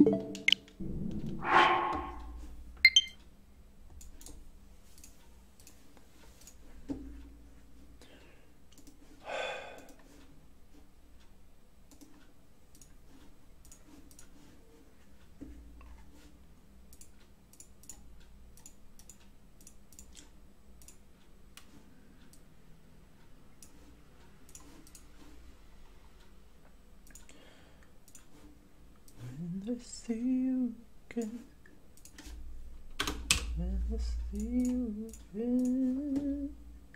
I see you again. When I see you again.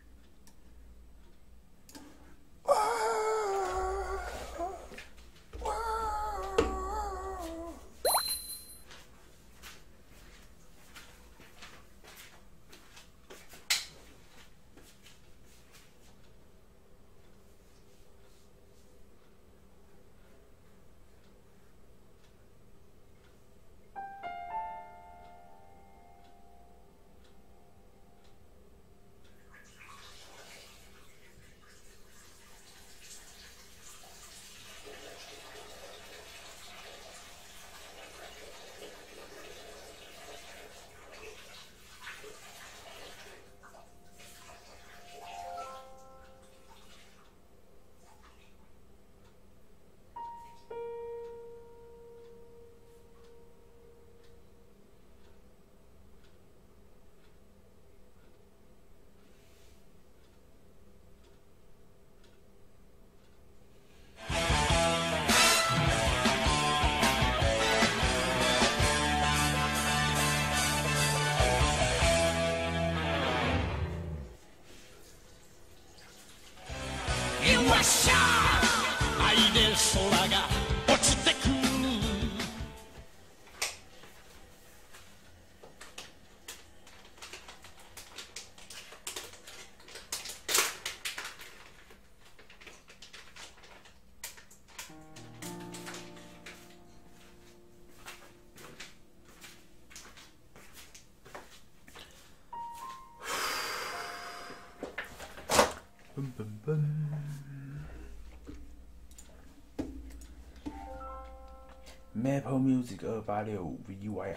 ，Maple Music 2865 VYI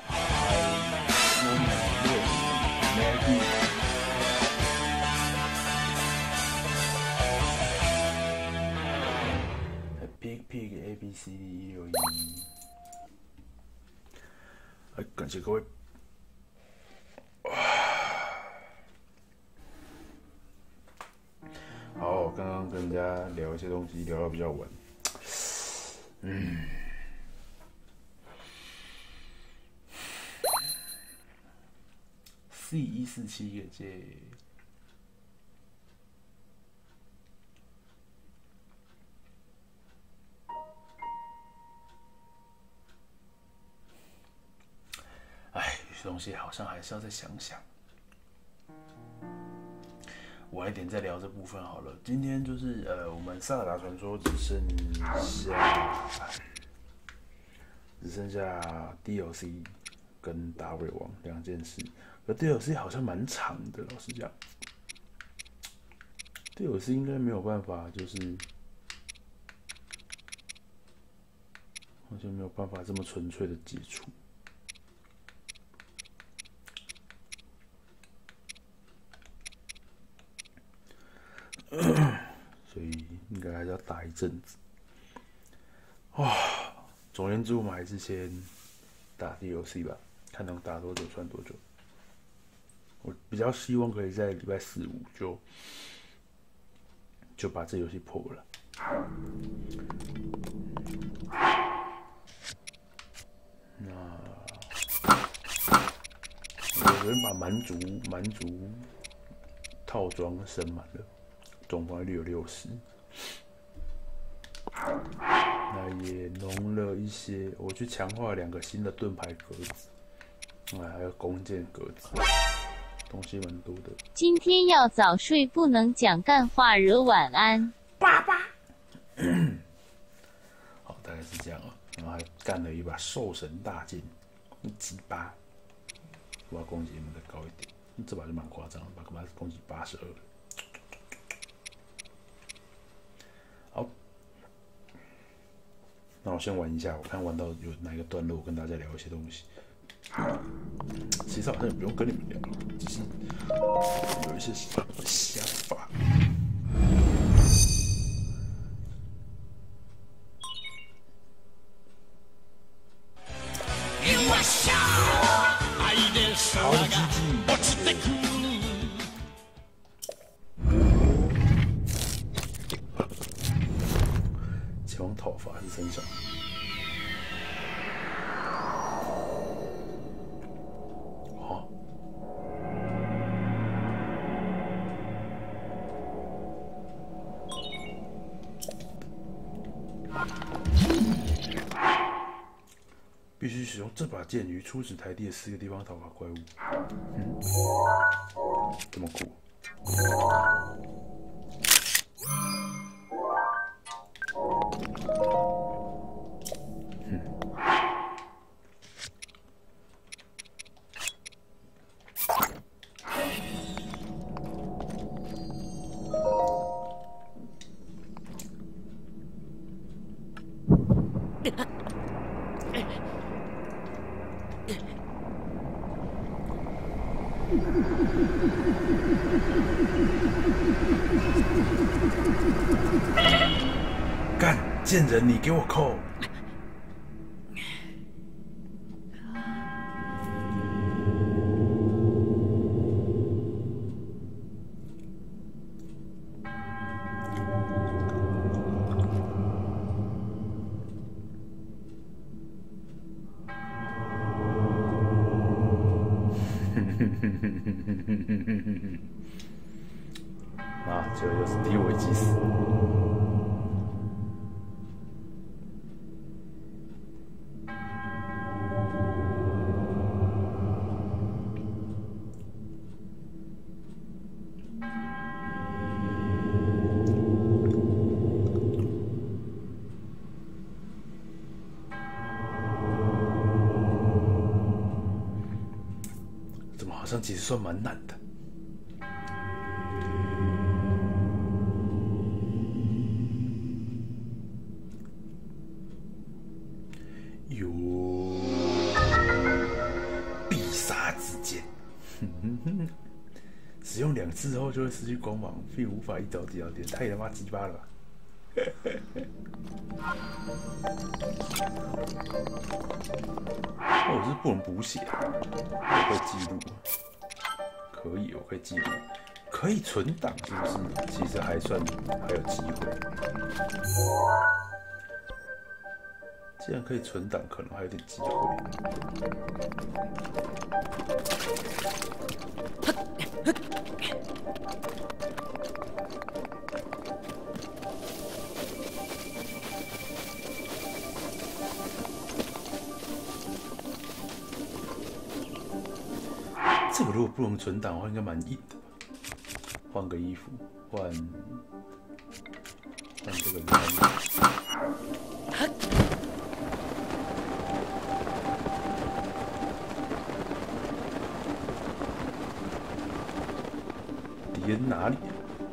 665 Pig Pig ABCD 161，感谢各位。好，刚刚跟人家聊一些东西，聊到比较晚。C147给借。哎，有些东西好像还是要再想想。晚一点再聊这部分好了。今天就是我们萨尔达传说只剩下 DLC 跟大胃王两件事，而 DLC 好像蛮长的，老实讲 ，DLC 应该没有办法，就是好像没有办法这么纯粹的解除。所以应该还是要打一阵子。哇，总而言之，我们还是先打 DLC 吧，看能打多久算多久。我比较希望可以在礼拜4、5就把这游戏破了。那我昨天把蛮族套装升满了。总防御率有60，那也弄了一些，我去强化2个新的盾牌格子，还有弓箭格子，东西蛮多的。 今天要早睡，不能讲干话，惹晚安。 爸爸。好，大概是这样啊。然后还干了一把兽神大剑，一击8，我要攻击能再高一点，这把就蛮夸张的，把攻击82。好， 那我先玩一下，我看玩到有哪一个段落，我跟大家聊一些东西。其实好像也不用跟你们聊，只是有一些想法。好的机器。前往讨伐是身上。好。必须使用这把剑于初始台地的4个地方讨伐怪物。这么酷。干！贱人，你给我扣！啊，这又是低危机死。怎么好像其实算蛮难的？有必杀之剑，使用2次后就会失去光芒，并无法一招击到敌人，太他妈鸡巴了吧！我是不能补血啊，我可以记录，可以，我可以记录，可以存档，是不是？其实还有机会。既然可以存档，可能还有点机会。这个如果不能存档的话，应该蛮硬的吧？换个衣服，换这个衣服。敌人哪里？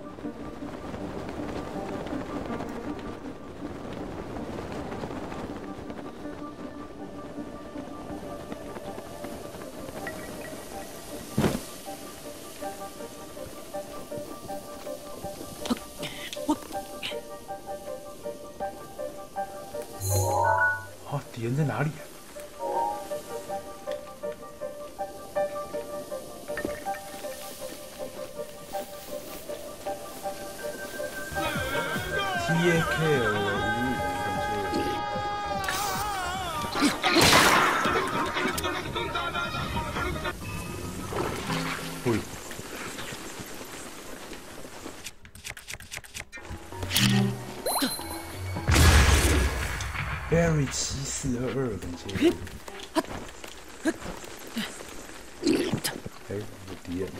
敌人在哪里啊？TAK 喂，Barry 7422，感谢。有敌人。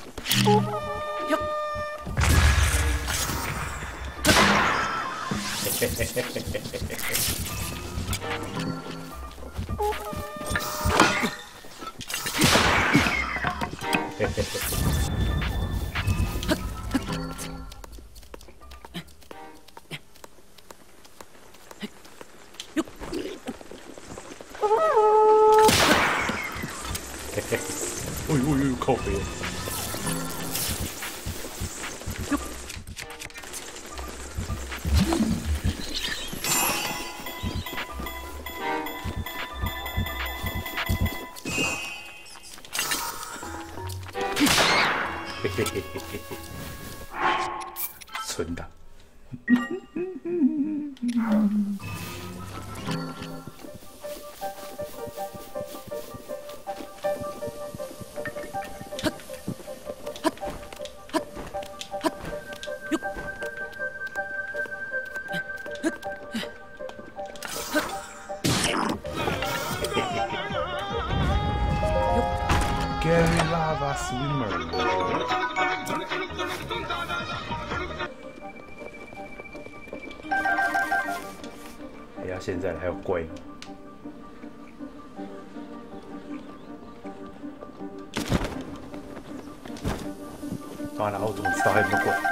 嘿嘿，哎呦呦，靠背。嘿嘿嘿嘿嘿嘿，存档。Gary Lava Swimmer。哎呀，现在还有怪吗？妈的，我怎么知道还有没有怪？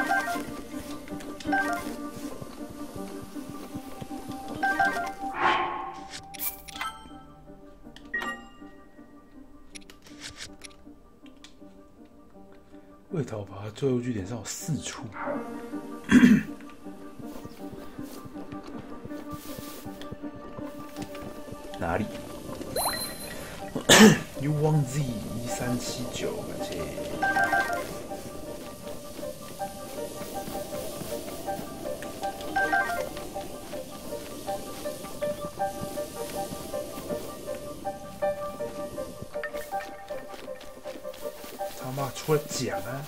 为逃跑，最后据点上有4处。哪里？U1Z1379，感谢。他妈出来讲啊！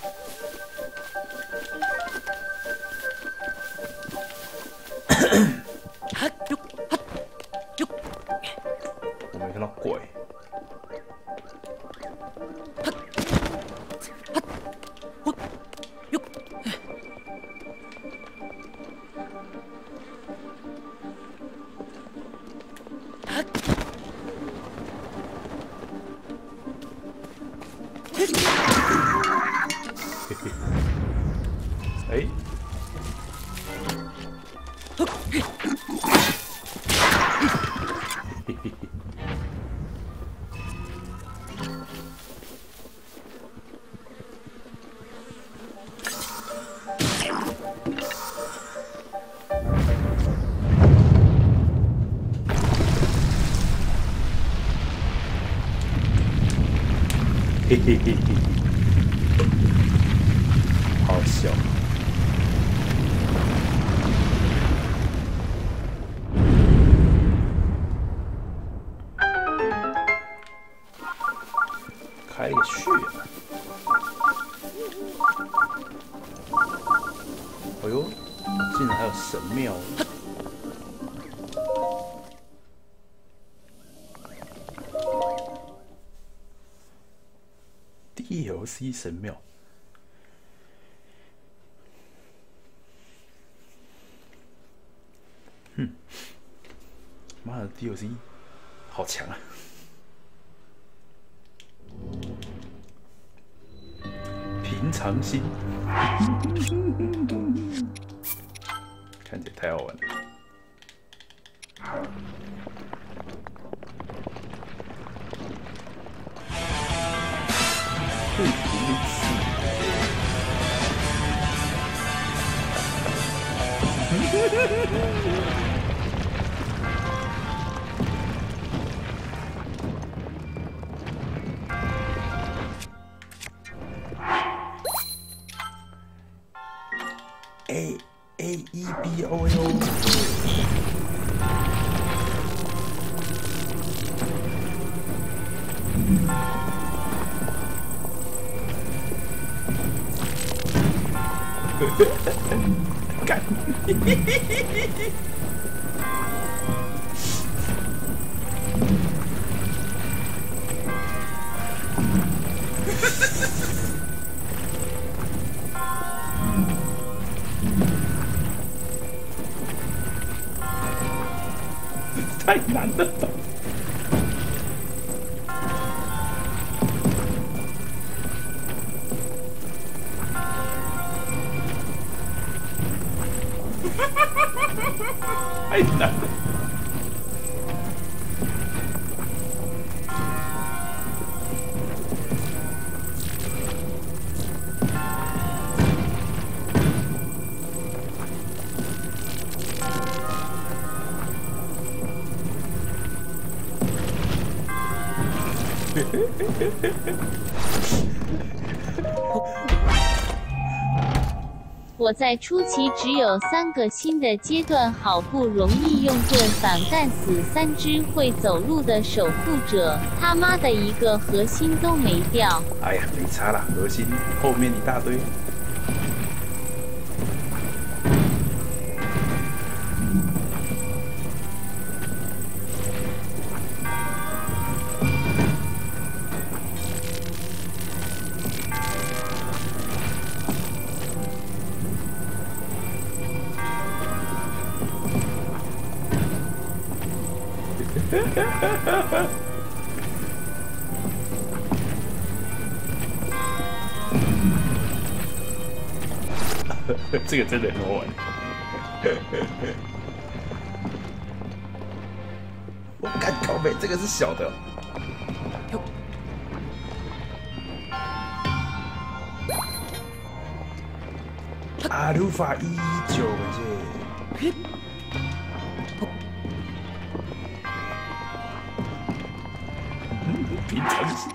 我没看到怪。哎，嘿嘿嘿嘿，好笑。开了个穴。哎呦，竟然还有神庙！DLC 神庙。妈的 DLC 好强啊！平常心，看起来太好玩了。对干！太难了吧！太难了！ 我在初期只有3个新的阶段，好不容易用盾反干死3只会走路的守护者，他妈的一个核心都没掉。 哎呀，没差啦，核心后面一大堆。这个真的很好玩。我干靠北，这个是小的。阿鲁法119，感谢。平常心。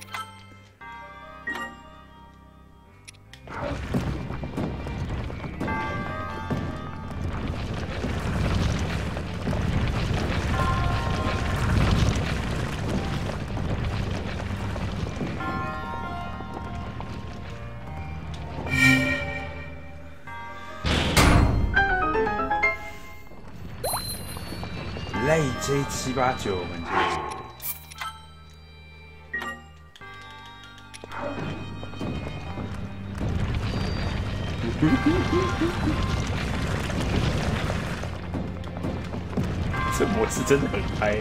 累 J789，感谢。这模式真的很嗨。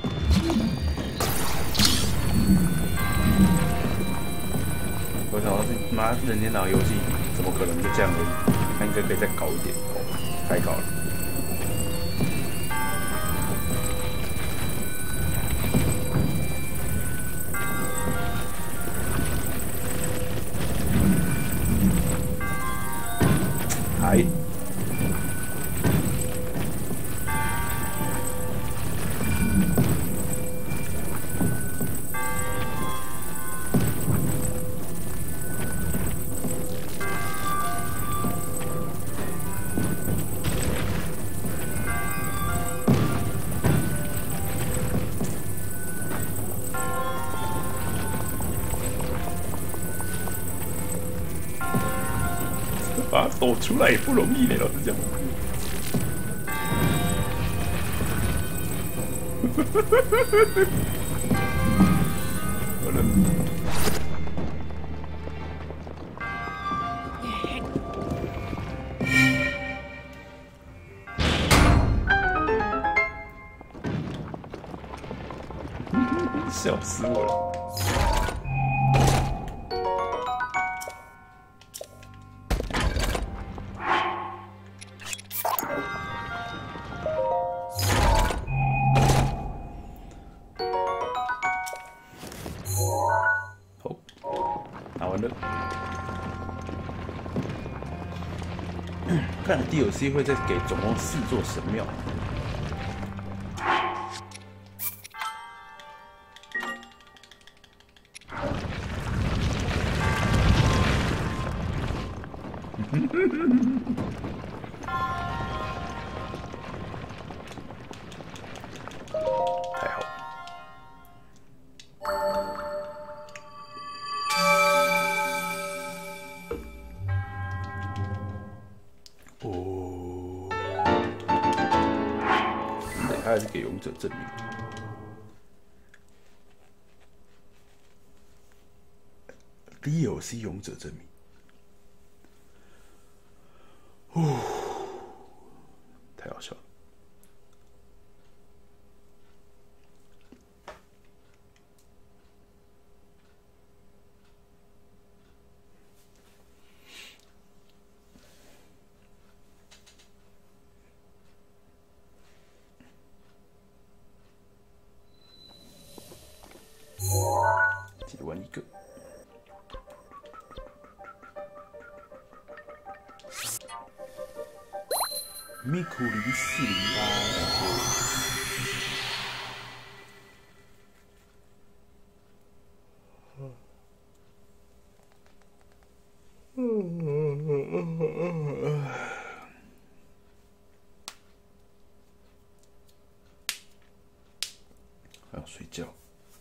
我想到这妈任天堂游戏怎么可能就这样而已？它应该可以再搞一点，太搞了。还。把它抖出来也不容易呢，老实讲。好了。笑死我了。看 DLC 会再给总共4座神庙。太好。哦，对，他还是给勇者证明。DLC 勇者证明。哦，太好笑了。解完一个。米库0408， 还要睡觉。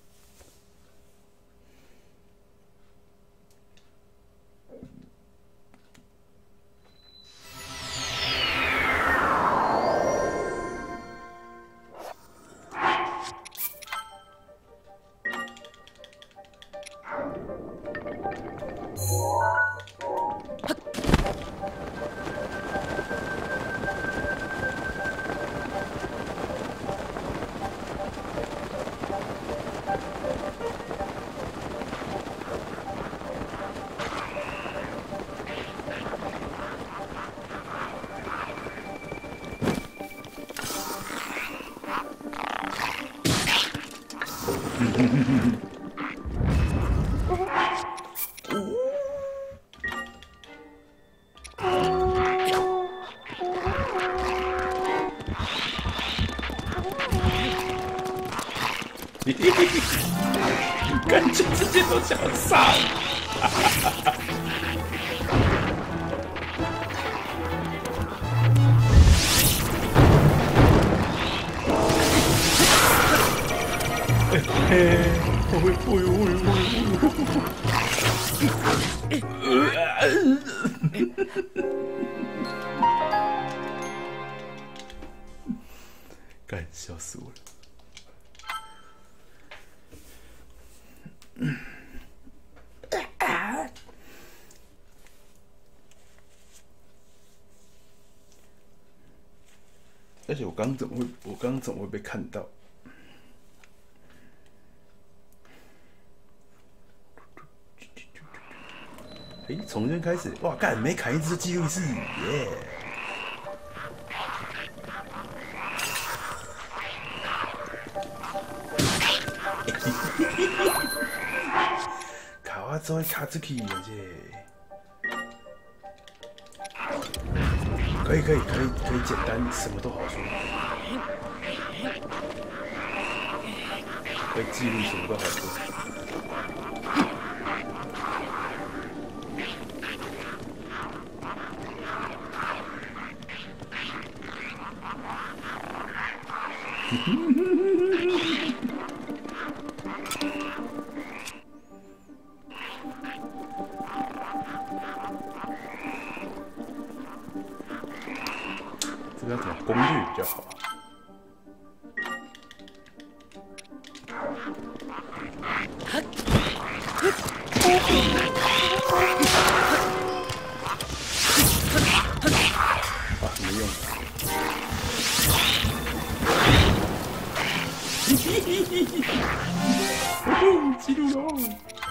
感觉直接都想杀。干，笑死我了。而且我刚怎么会被看到？哎，从这开始，哇，干，每砍一只记录是耶！卡哇做卡出去了这。可以简单，什么都好说。可以记录，什么都好说。这个要怎么攻略比较好啊？啊，没用。记录了。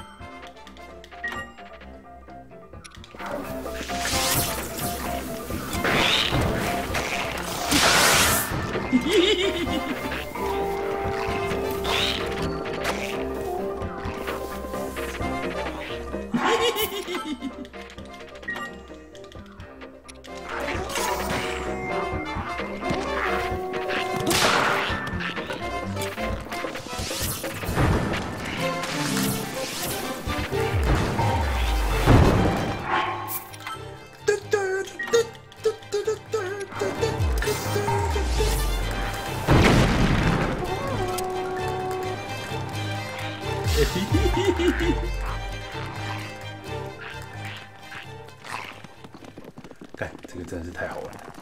干，这个真的是太好玩了。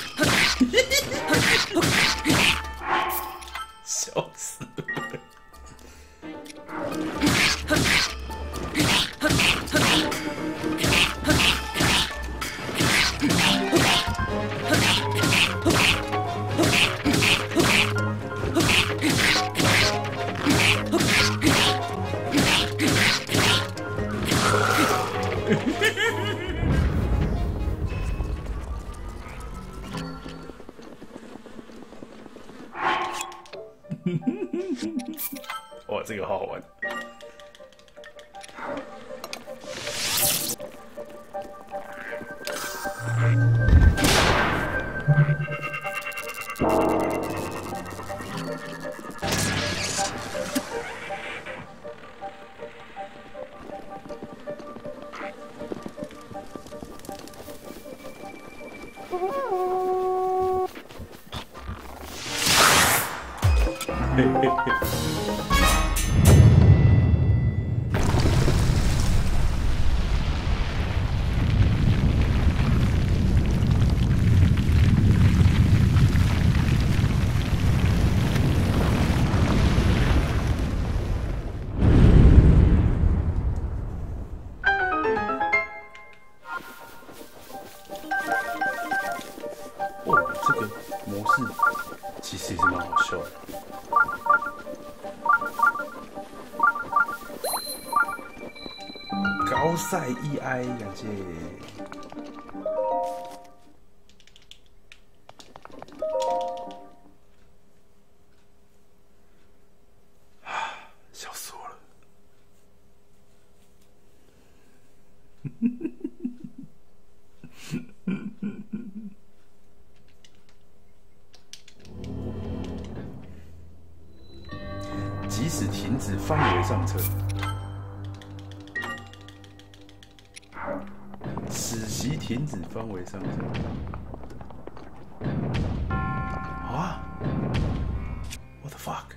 笑死我了！ 哇，这个好好玩。嘿嘿嘿。哦，这个模式其实也是蛮好笑的。高赛 EI， 感谢。笑死我了。即使停止方为上车，使其停止方为上车。啊 ？What the fuck？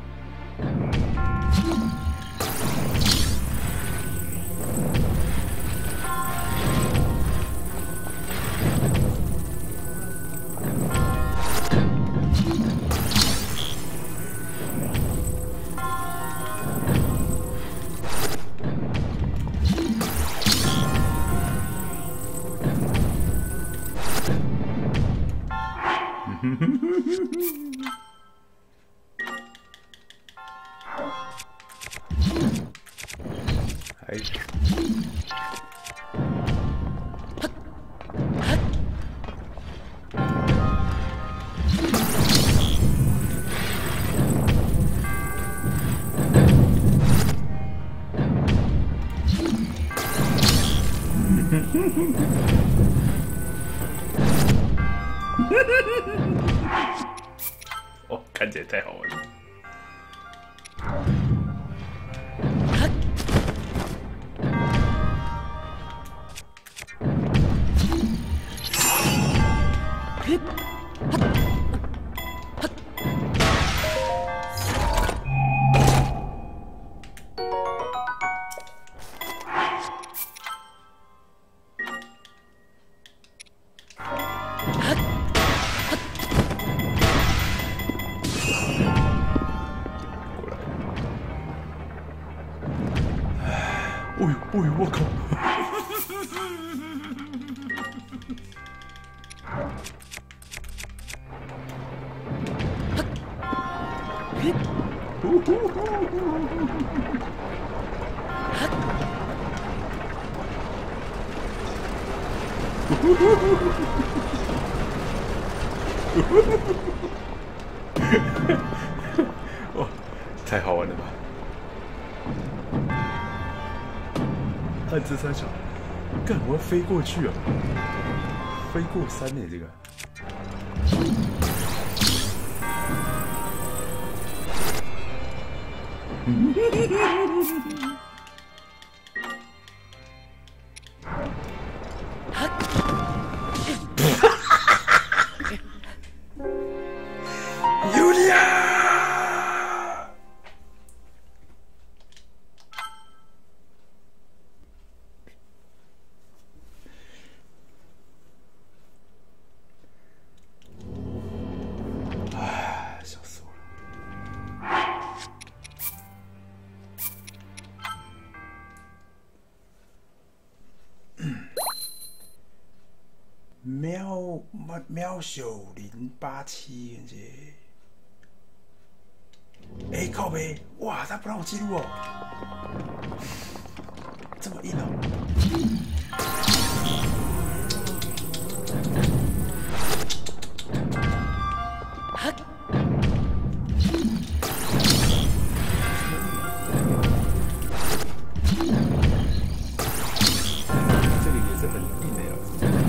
哎，哦，看起来太好玩了。哎呦，我靠！哇，太好玩了吧！按这三小，干，我要飞过去啊！飞过山呢，这个。尤利亚。笑死我了！喵小087，感谢。哎，靠北！哇，他不让我记录哦，这么硬哦。 硬的哦。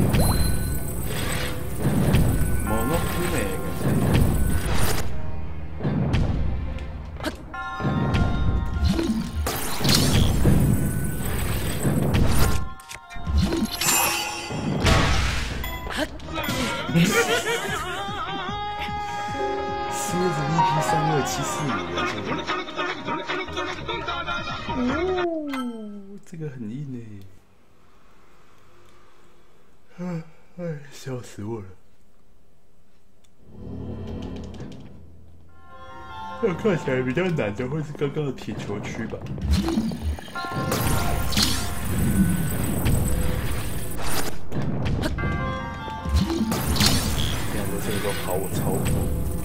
モノクメ感觉。CSVP3275哦，这个很硬哎，哎，笑死我了。那看起来比较难的会是刚刚的铁球区吧？两个这个都跑我超过。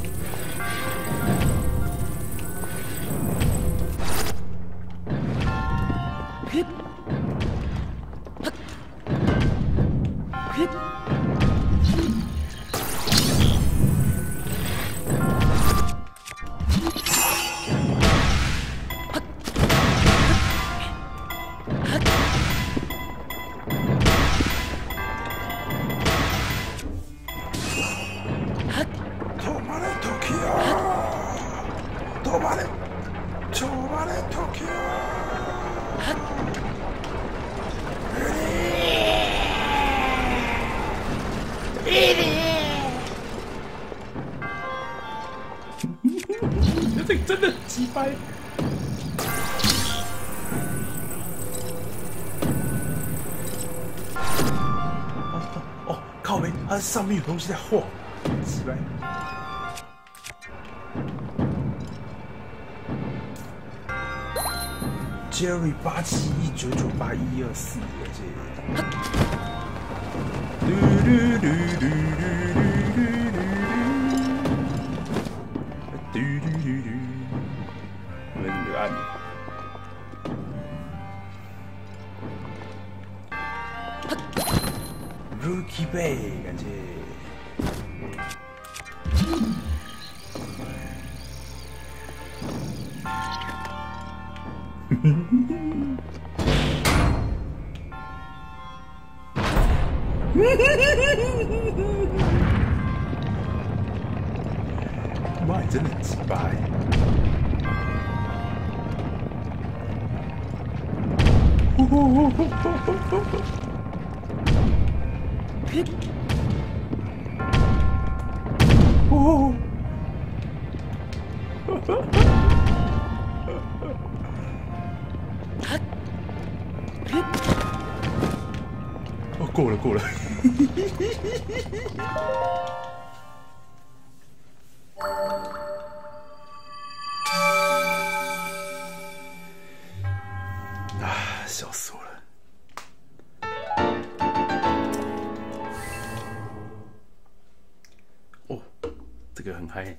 这个真的很鸡掰。哦，靠北，它上面有东西在晃，鸡掰。Jerry 8719981124，你们怎么按的？Rookie Bay， 感觉。妈，你真的很鸡巴欸！哦，过了过了。啊，笑死我了！哦，这个很嗨。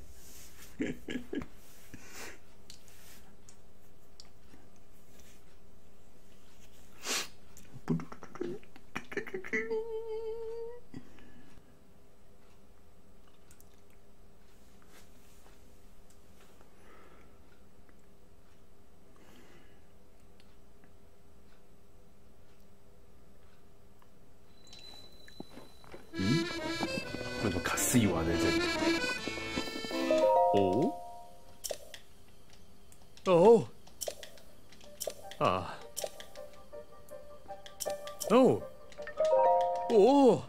为什么卡西瓦在这里？ 哦，哦，啊，哦，哦。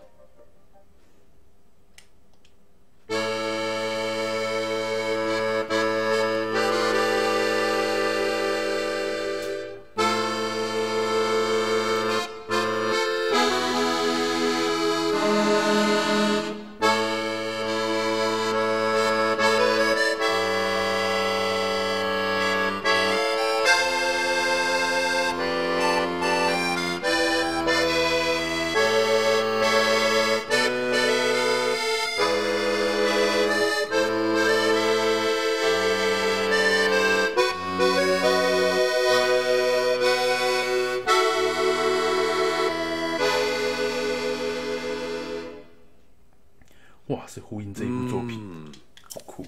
哇，是呼应这一部作品，好酷！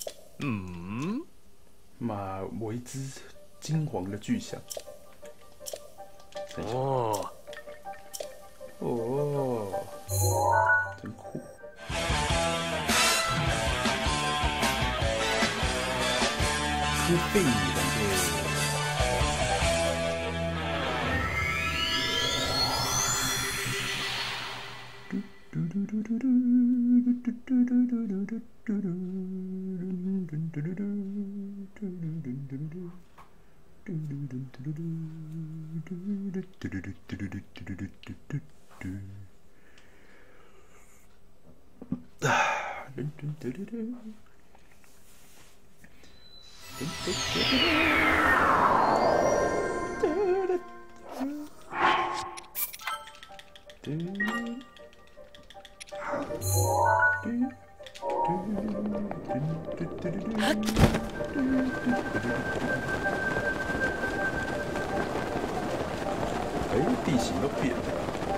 马为之金黄的巨响。 哦， 哦，真酷！出费感觉。哎，地形都变了。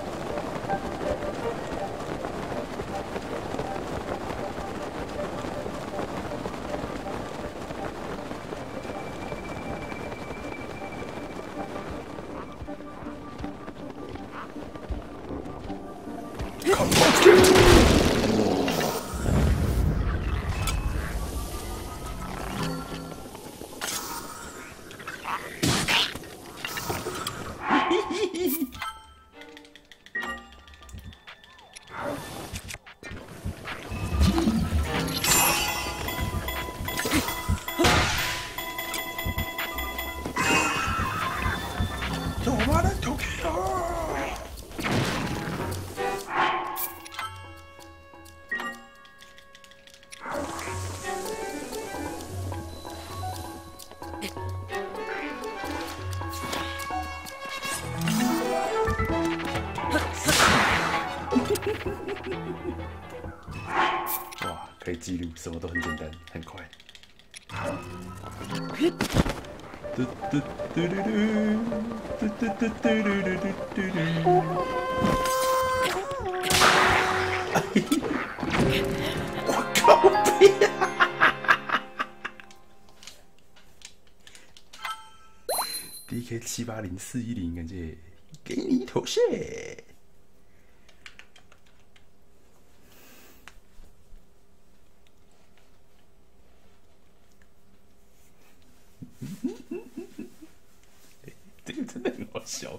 哇，可以记录，什么都很简单，很快。我靠！别！DK 780410，感谢，给你一头血。这个真的很好笑。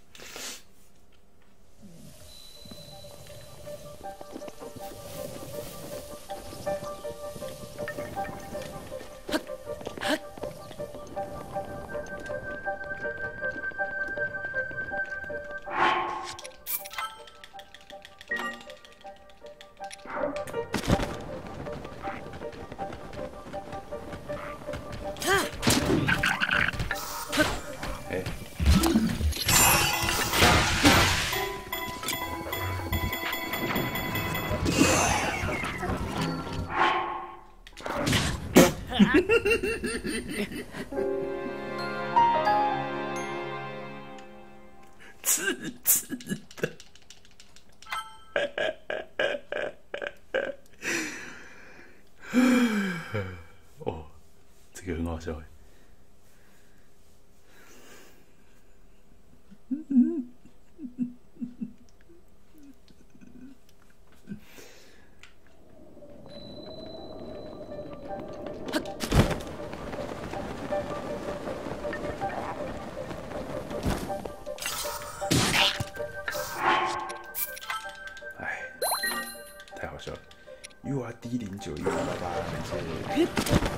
刺刺的，哦，这个很好笑哎。太好笑了 ！URD091888，感谢。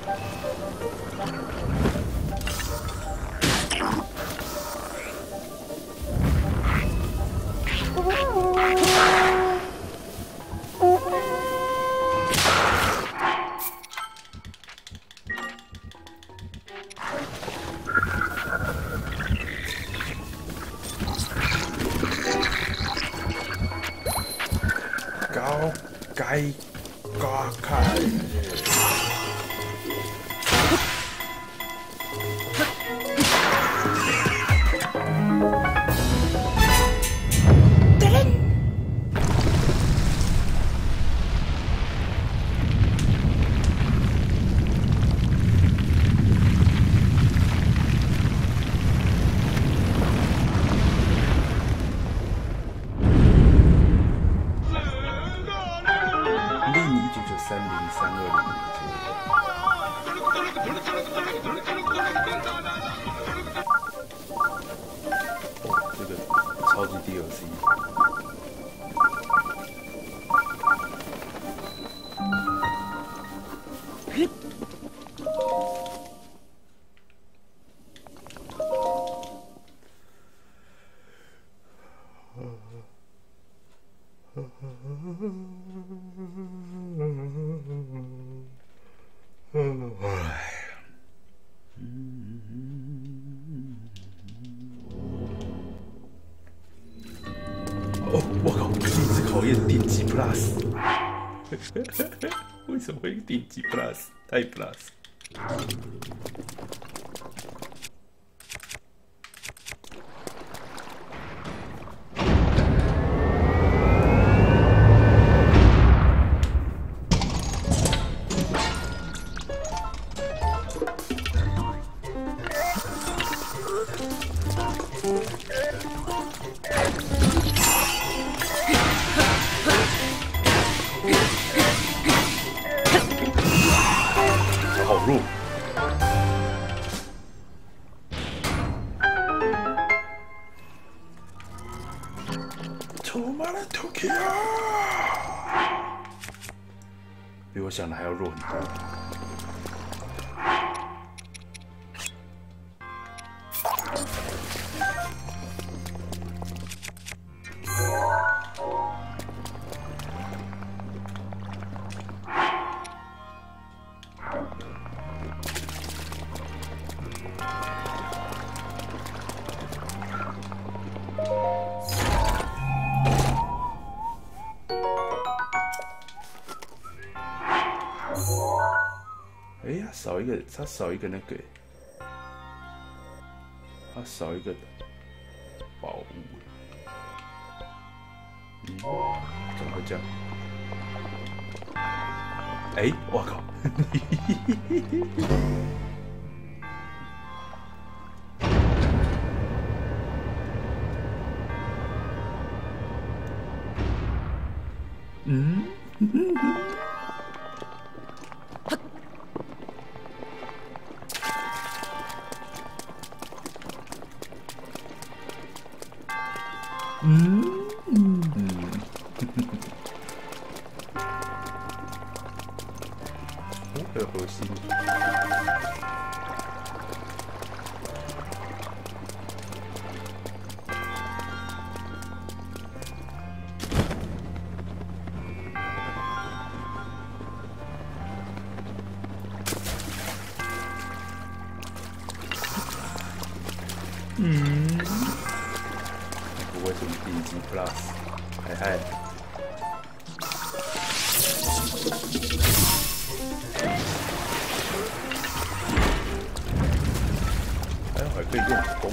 高该嘎开。 哦，这个超级 DLC。哦，我靠！第一次考验顶级 Plus， 为什么会顶级 Plus？ 太 Plus！ 好弱。充满了 Tokyo， 比我想的还要弱很多。哎呀，少一个，他少一个那个，他少一个宝物。嗯，怎么会这样？哎，我靠！嗯。还有核心。不会是顶级 Plus， 嗨嗨。还可以用弓。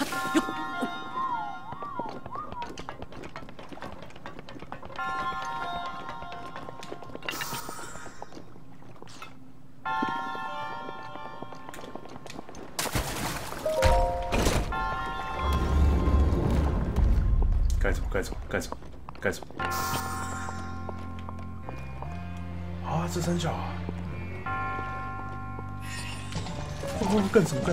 干什么？啊，这三角啊！哦，干什么？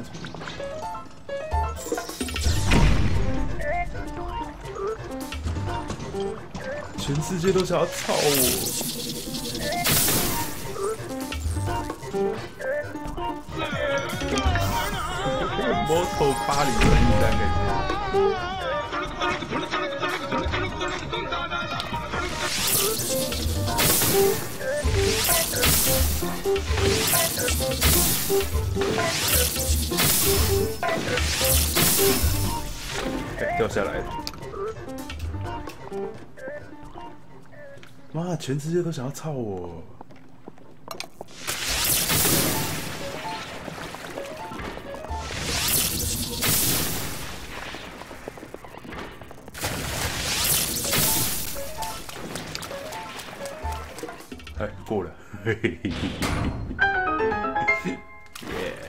全世界都想要操我！摩托80分感觉。掉下来了！妈，全世界都想要操我！哎，过了，嘿嘿嘿嘿嘿，耶！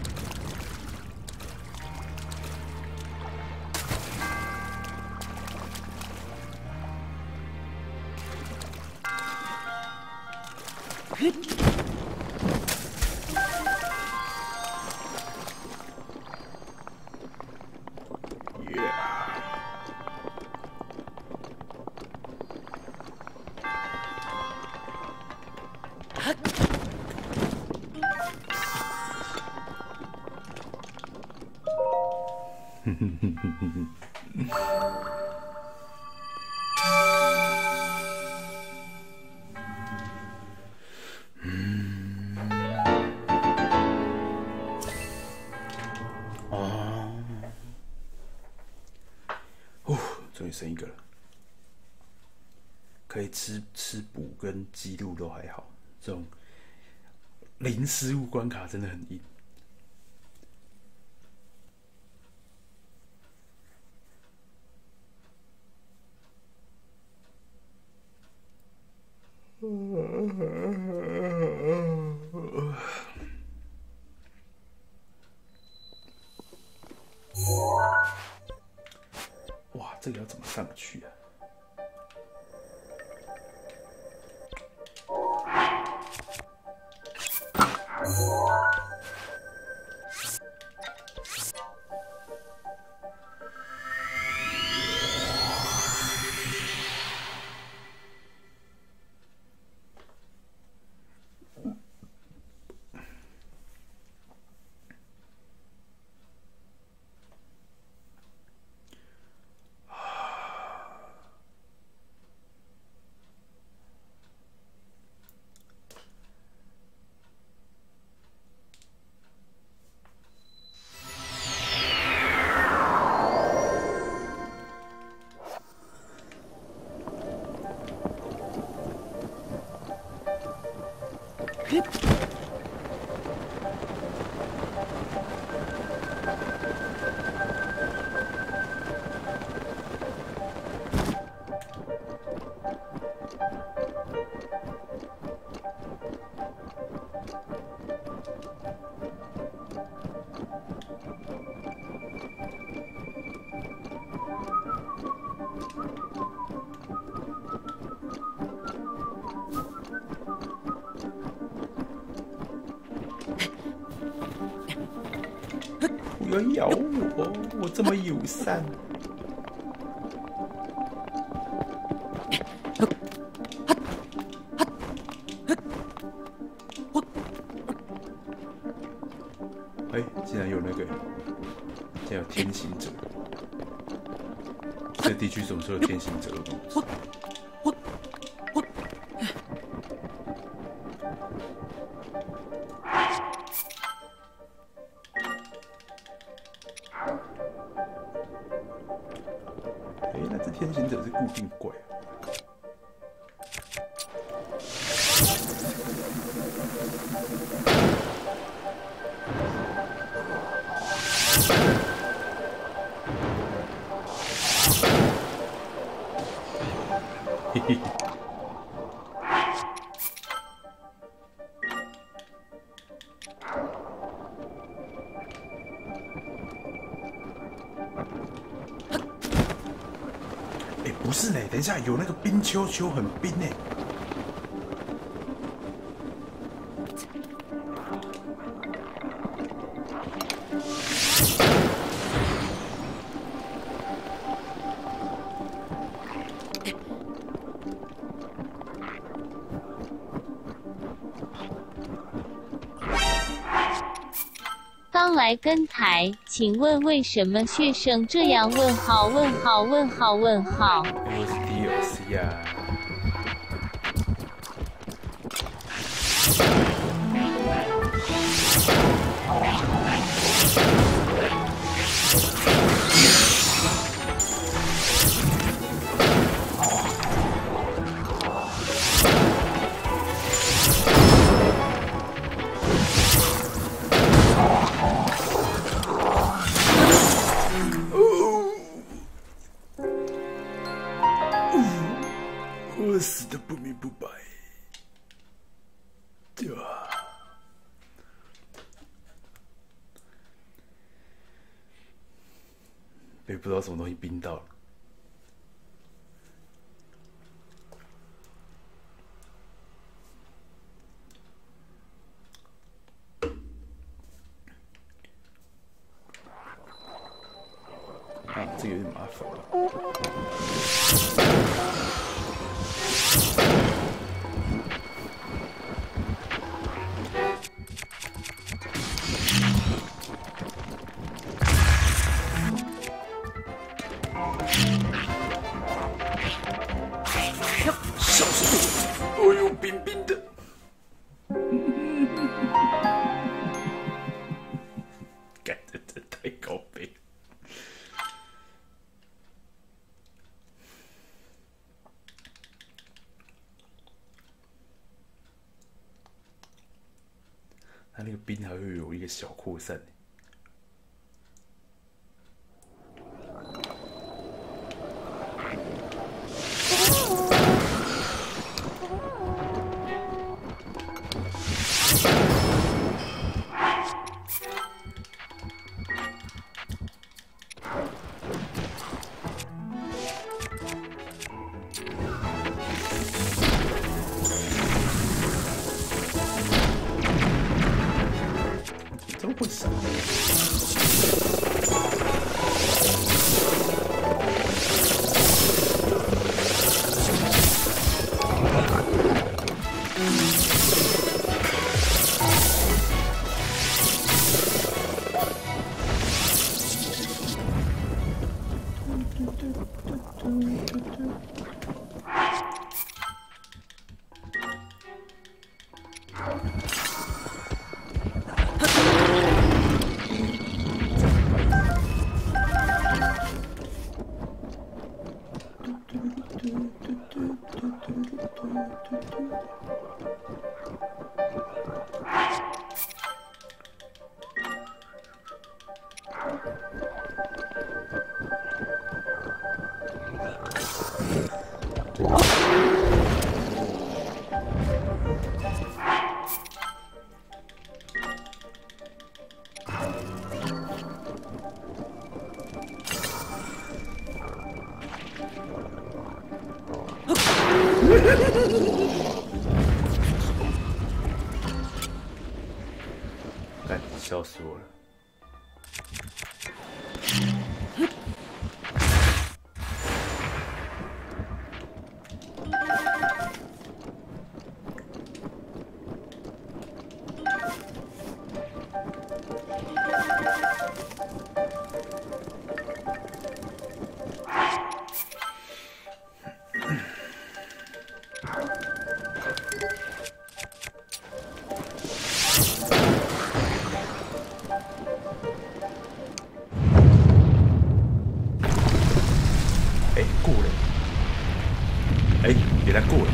终于剩一个了，可以吃补跟记录都还好，这种零失误关卡真的很硬。哇，这个要怎么上去啊？不要咬我！我这么友善。哎，竟然有那个，竟然有天行者。这地区总是有天行者的东西。那这天行者是固定怪啊。 哎，不是呢，等一下有那个冰丘丘很冰呢。 刚来跟台，请问为什么血圣这样？问号问号问号问号。 因为是 DLC 啊。我死的不明不白，对吧？被不知道什么东西冰到了。啊，这个有点麻烦了。小心！哎呦，冰冰的。干的这太高飞。它那个冰还会有一个小扩散。真会闪！干，笑死我了！哎，过了！哎，原来过了！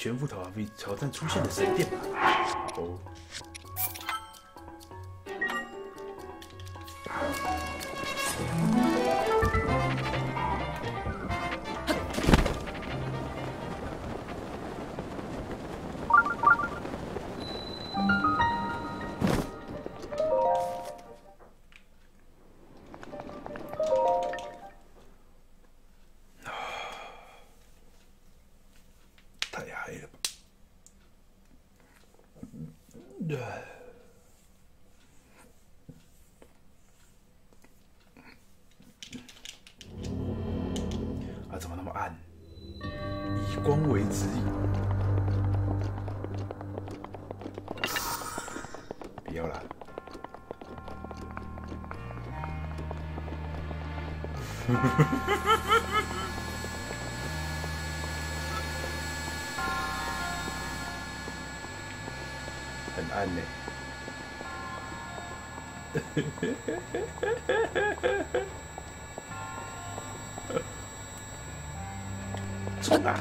全副挑战出现的神殿吧。哦。怎么那么暗？以光为指引。不要啦！很暗呢。冲啊！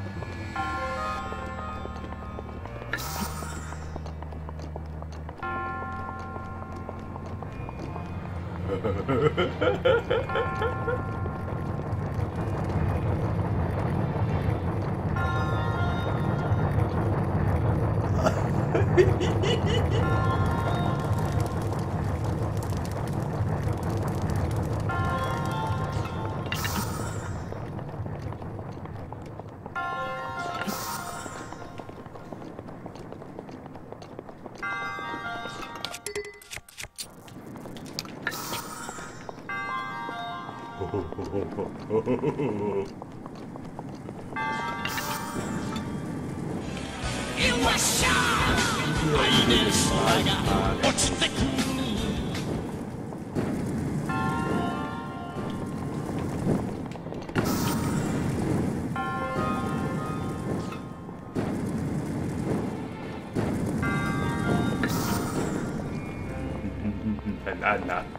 很暗呐。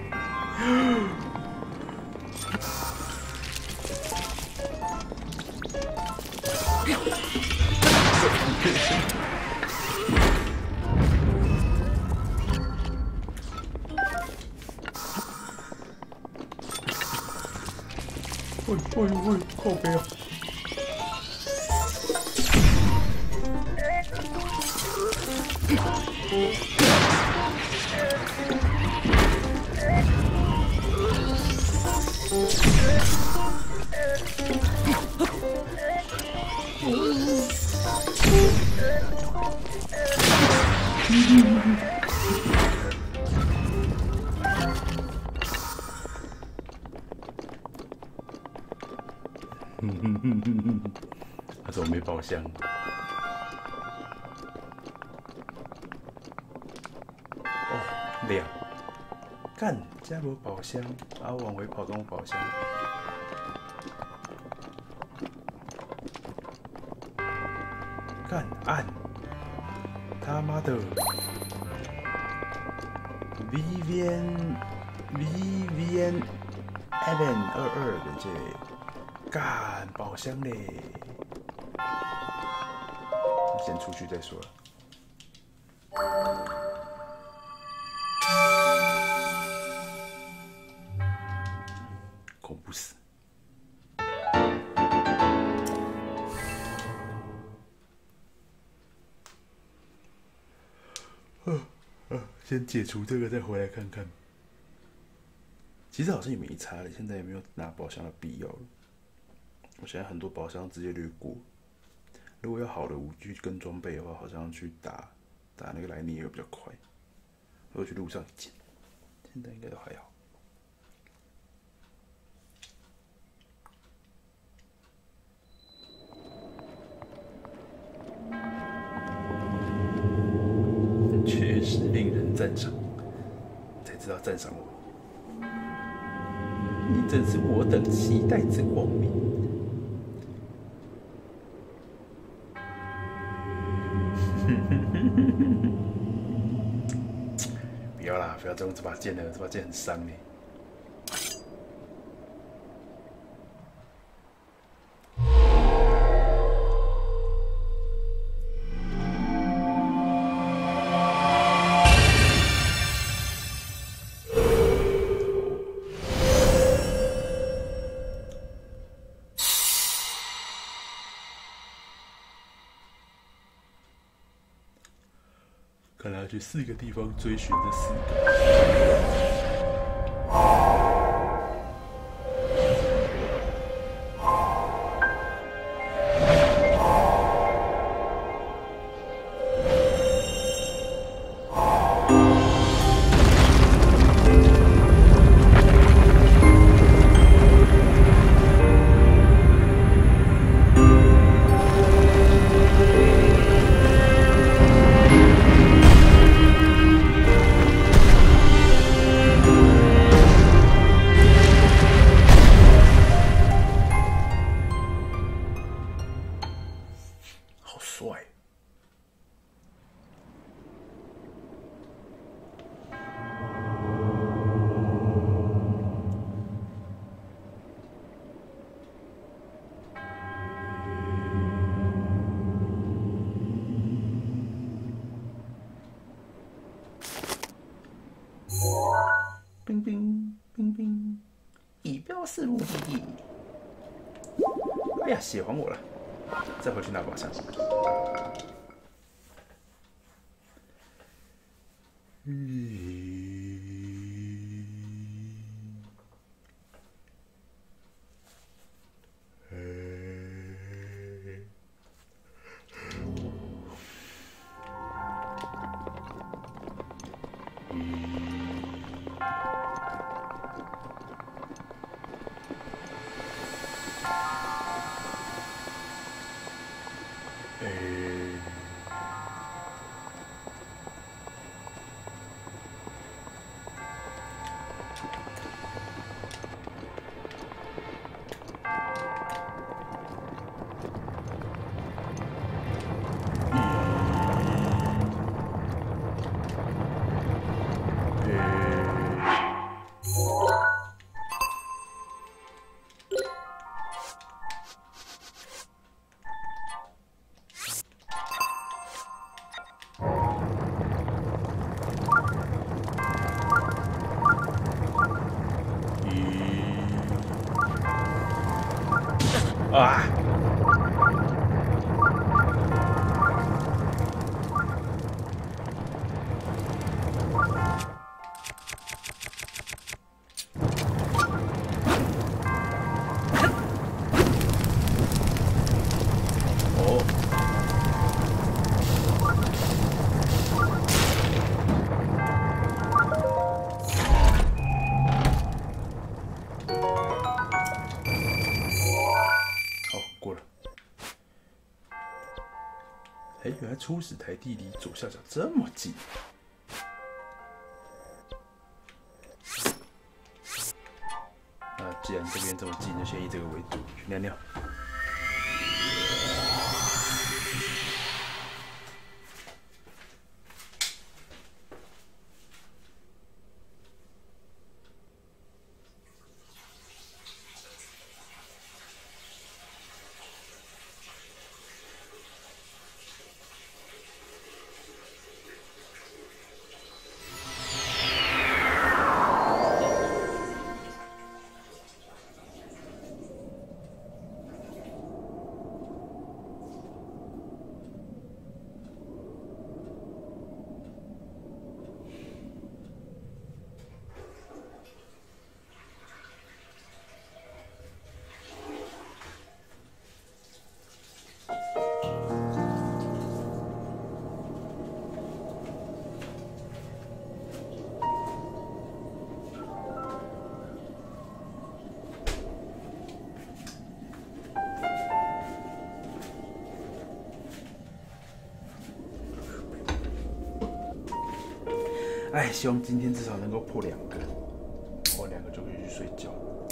喂，靠背啊！他怎么没宝箱？哦，亮！干，家有宝箱，然后往回跑都有宝箱。干暗！他妈的 ！Vivian Evan 22的这。干宝箱嘞！先出去再说。恐怖死！先解除这个，再回来看看。其实好像也没差了，现在也没有拿宝箱的必要了。我现在很多宝箱直接略过。如果有好的武具跟装备的话，好像去打那个莱尼尔比较快。如果去路上捡，现在应该都还好。确实令人赞赏，才知道赞赏我。你正是我等期待之光明。不要啦，不要再用这把剑了，这把剑很伤呢。 看来要去4个地方追寻这4个。好帅！冰冰冰冰，已标示目的地。哎呀，血还我了！再回去拿把枪。啊！哦。过了。哎，原来初始台地离左下角这么近。那既然这边这么近，就先以这个为主，去尿尿。哎，希望今天至少能够破2个，破2个就可以去睡觉。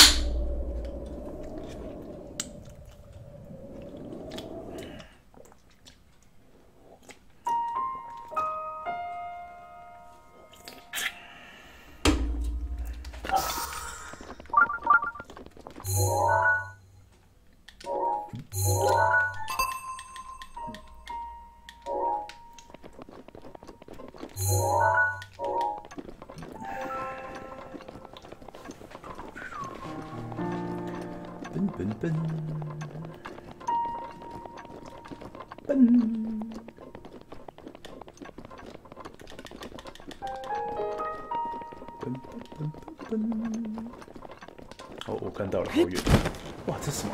笨笨笨笨。 哦，我看到了，好远！哇，这是什么？